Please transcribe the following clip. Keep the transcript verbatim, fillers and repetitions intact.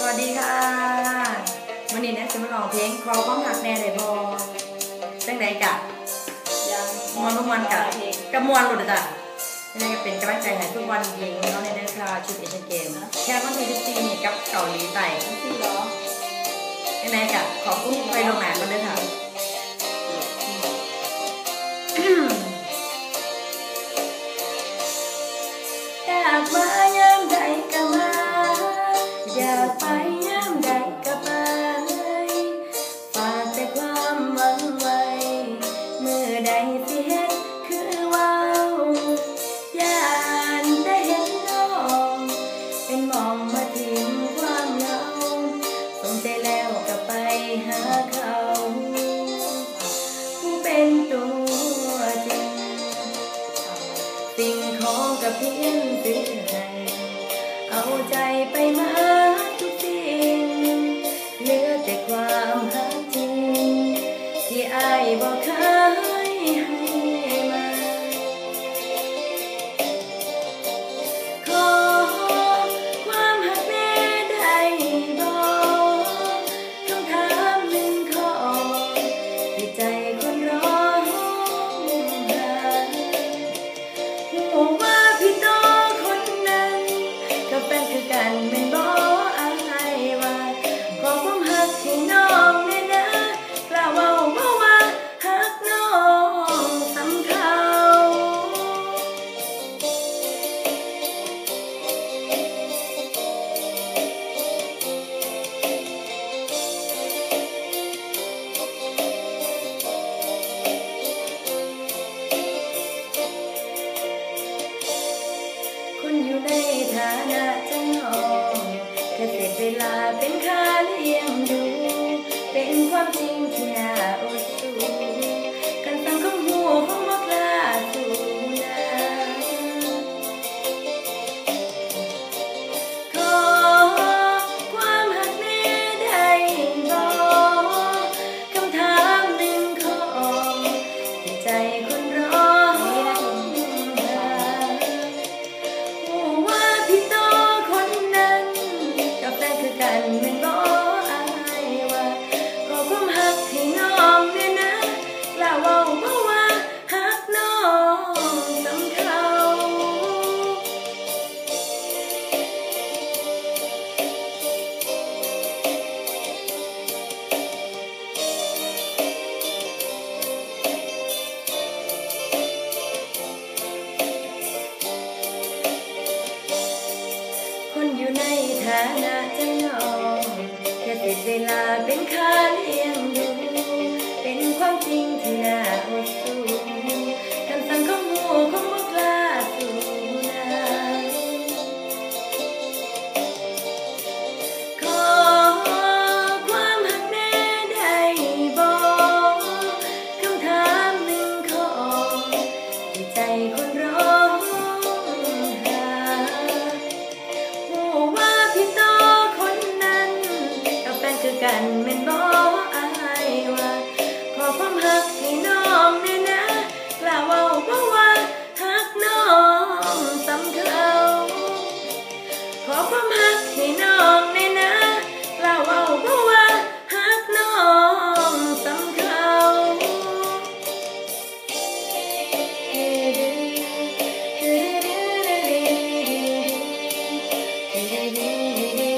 วัสดีค่ะวันนี้เนี่ยจะมาร้องเพลงขอความหักแน่ได้บ่จังไดกะยังมวนมวนกะกะมวนหลุดจ้ะนี่ก็เป็นกำลังใจให้ทุกวันยิงน้องในเดือนคาชุดเอเชียนเกมแค่วันที่สิบสี่นี่กับเกาหลีใต้ที่เหรอจังไดกะขอบคุณไปลงหนังกันด้วยค่ะอยากมายามใดก็มาอยากไปยามใดก็ไปฝากแต่ความหวังไว้เมื่อใดสิเห็นคือว่าวย่านได้เห็นน้องเป็นมองมาทิ้งความเหงาสมใจแล้วก็ไปหาเขาผู้เป็นตัวจริงสิ่งของกับเพียงซื้อให้เอาใจไปมาทุกสิ่งเหลือแต่ความหักจริงที่อายบอกเคยให้มาขอความหักแน่ได้บอกคำถามหนึ่งข้อที่ใจคนรอหาหัวว่าพี่โตคนนั้นกับแฟนคือกันเป็นบ่อายว่าขอความหักให้น้องแน่นะกล้าเว้าบ่ว่าหักน้องสำเขาคนอยู่ในฐานะจังหองแค่เสียเวลาเป็นค่าเลี้ยงดูเป็นความจริงที่น่าอดสูกันตั้งคำหูคงบอกลาสู่นาขอความหักแน่ได้บอกคำถามหนึ่งข้อที่ใจคนรอกันเป็นบ่อายว่าขอความหักให้น้องแน่นะกล้าเว้าบ่ว่าหักน้องสำเขาคนอยู่ในฐานะจังน้องแค่ติดเวลาเป็นค่าเลี้ยงดูเป็นความจริงที่น่าอดสูคำสั่งของหูคงบ่กล้าสู่นาขอความหักแน่ได้บอกคำถามหนึ่งข้อที่ใจคนรอกันเป็นบ่อายว่าขอความหักให้น้องแน่นะกล้าเว้าบ่ว่าหักน้องสำเขาขอความหักให้น้องแน่นะกล้าเว้าบ่ว่าหักน้องสำเขาเ